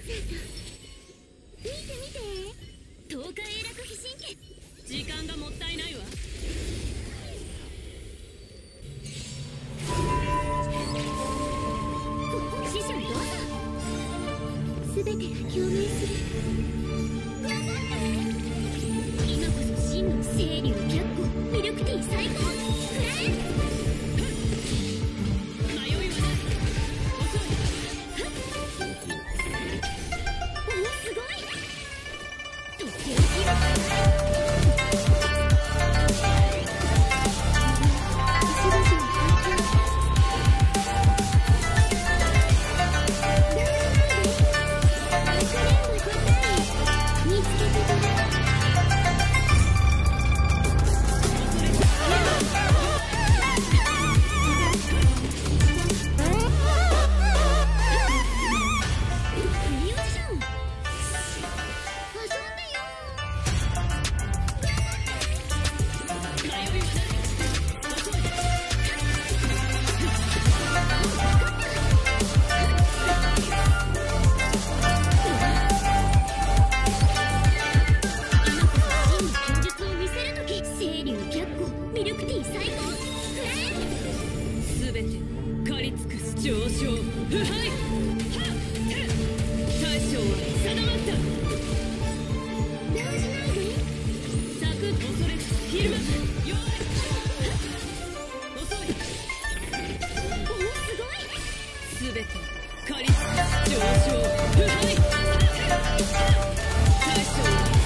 見て見て、東海永楽飛神剣。 時間がもったいないわ。 師匠どうぞ。全てが共鳴する。頑張って。今こそ真の清流脚光、ミルクティー最高。くらえ。 迷いはない。遅い。 おお、すごい。とっておき。 上昇。はい。大将は定まった。 動じないで。 サクッ恐れずひるまず弱い。遅い。 おお、すごい。 すべて狩り尽くす上昇。はい。大将は